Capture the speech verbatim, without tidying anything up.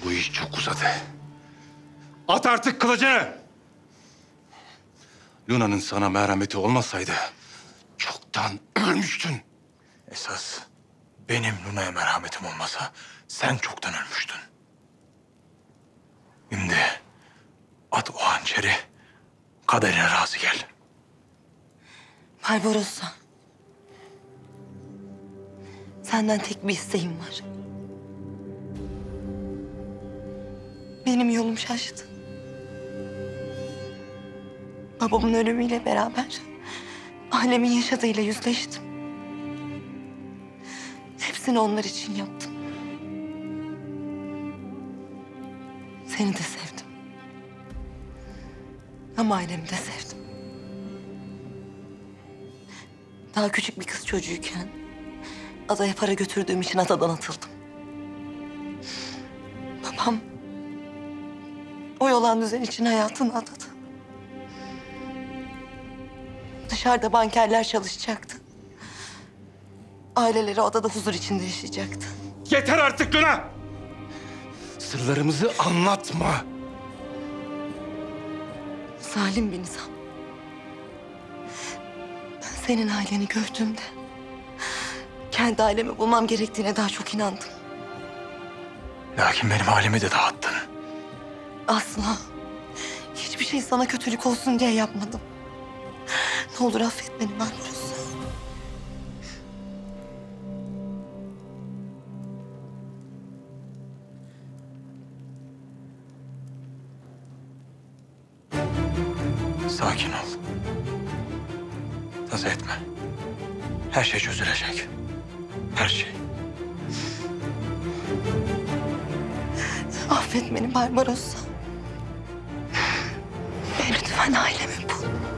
Bu iş çok uzadı. At artık kılıcını! Luna'nın sana merhameti olmasaydı çoktan ölmüştün. Esas benim Luna'ya merhametim olmasa sen çoktan ölmüştün. Şimdi at o hançeri, kaderine razı gel. Barbarossa. Senden tek bir isteğim var. Benim yolum şaştı. Babamın ölümüyle beraber ailemin yaşadığıyla yüzleştim. Hepsini onlar için yaptım. Seni de sevdim. Ama ailemi de sevdim. Daha küçük bir kız çocuğuyken adaya para götürdüğüm için adadan atıldım. Babam o yalan düzen için hayatını adadı. Dışarıda bankerler çalışacaktı. Aileleri adada huzur içinde yaşayacaktı. Yeter artık Luna! Sırlarımızı anlatma. Zalim bir nizam. Ben senin aileni gördüğümde kendi ailemi bulmam gerektiğine daha çok inandım. Lakin benim ailemi de dağıttın. Asla. Hiçbir şey sana kötülük olsun diye yapmadım. Ne olur affet beni Barbarossa. Sakin ol. Taz etme. Her şey çözülecek. Her şey. Affet beni Barbarossa. Lütfen ailemi bul.